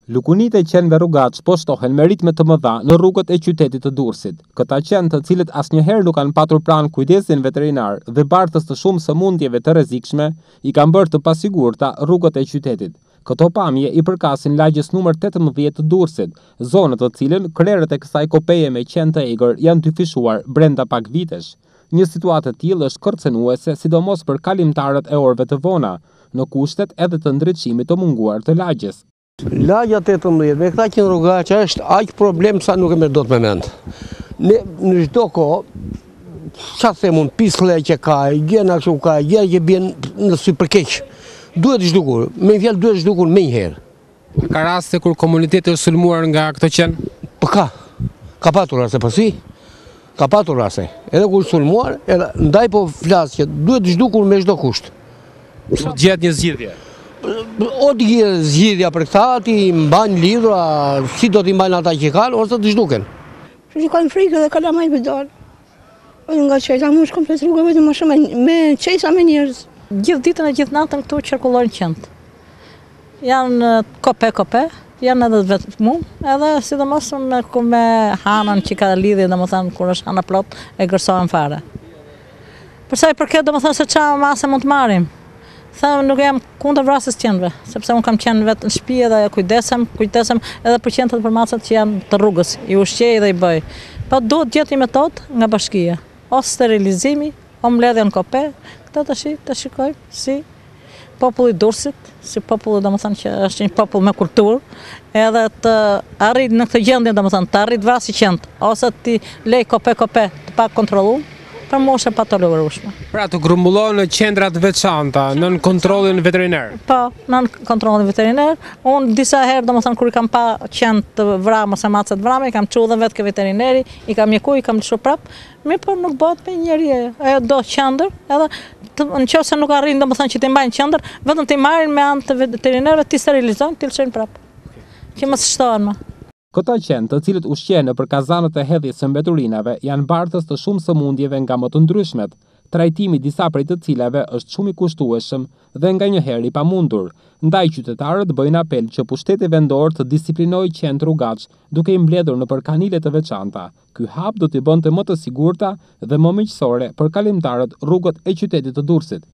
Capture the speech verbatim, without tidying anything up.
Lukunitë e qenëve rrugaçë po shtohen me ritme të mëdha në rrugët e qytetit të Durrësit. Këta qenë të cilët asnjëherë nuk kanë patur pranë kujdesin veterinar dhe bartës të shumë sëmundjeve të rrezikshme, i kanë bërë të pasigurta rrugët e qytetit. Këto pamje i përkasin lagjes numër tetëmbëdhjetë të Durrësit, zonë të cilën krerët e kësaj kopeje me qenë të egër janë të fishuar brenda pak vitesh. Një situatë e tillë është kërcënuese, sidomos për kalimtarët e orëve të vona, në kushtet edhe të ndriçimit të munguar të lagjes. Lagja tetëmbëdhjetë me këta qenë rrugaçë është aq problem sa nuk e merr dot me mend. Ne në çdo kohë çfarë them unë, pislle që ka, gjena që ka, gjë që bën në sy për keq. Duhet zhdukur, me fjalë duhet zhdukur më një herë. Ka raste kur komuniteti është sulmuar nga këto qenë? Po ka. Ka patur raste, po si? Ka patur raste. Edhe kur sulmuar, edhe ndaj po flas që duhet zhdukur me çdo kusht. Sot gjet një zgjidhje. O të gjithë zgjidhja për këta, ti mbajnë lidhura, si do t'i mbajnë ata që kanë, ose të zhduken. Që kanë frikë dhe kalamajt për dalë. Nga qejsa, mu është komplet rrugë vetëm më shumë me qejsa me njerëz. Gjithë ditën e gjithë natën këtu qarkullojnë qentë. Janë kope, kope, janë edhe vetë mu, edhe sidomos me, me hanën që ka lidhje, dhe më thënë, kur është hana plot, e gërsohen fare. Përsa i përket, dhe më thënë, se qa masë mund të marim. Thëmë nuk jam kundër vrasjes qenëve, sepse unë kam qenë vetë në shtëpi dhe kujdesem, kujdesem edhe për qenët dhe për masat që janë të rrugës, i ushqej dhe i bëj. Po duhet gjetë një metodë nga bashkia, ose sterilizimi, o mbledhja në kope, këta të, shi, të shikoj si populli Durrësit, si populli dhe më thënë që është një popull me kulturë, edhe të arrit në këtë gjendje dhe më thënë, të arrit vrasje qenët, ose të lej kope-kope të pak kontrollu, për moshe patolorueshme. Pra të grumbullon në qendrat veçanta, nën kontrollin veterinar? Po, nën kontrollin veterinar. Unë disa herë, do më thënë, kur i kam pa qenë të vramë ose macet vramë, i kam çu dhe vetë ke veterineri, i kam mjeku, i kam lëshu prapë, mirë por nuk bëhet me njeri e. Ajo do qendër, edhe në qoftë se nuk arrin, do më thënë, që t'i mbajnë qendër, vetëm t'i marrin me anë të veterinerëve, t'i sterilizojnë, t'i lëshojnë prapë. Që mos shtohen më. Këta qenë të cilët ushqen për kazanët e hedhjes së mbeturinave janë bartës të shumë sëmundjeve nga më të ndryshmet, trajtimi disa prej të cilave është shumë i kushtueshëm dhe nganjëherë i pamundur. Ndaj qytetarët bëjnë apel që pushteti vendor të disiplinojë qenët rrugaçë duke i mbledhur nëpër kanile të veçanta. Ky hap do t'i bënte më të sigurta dhe më miqësore për kalimtarët rrugët e qytetit të Durrësit.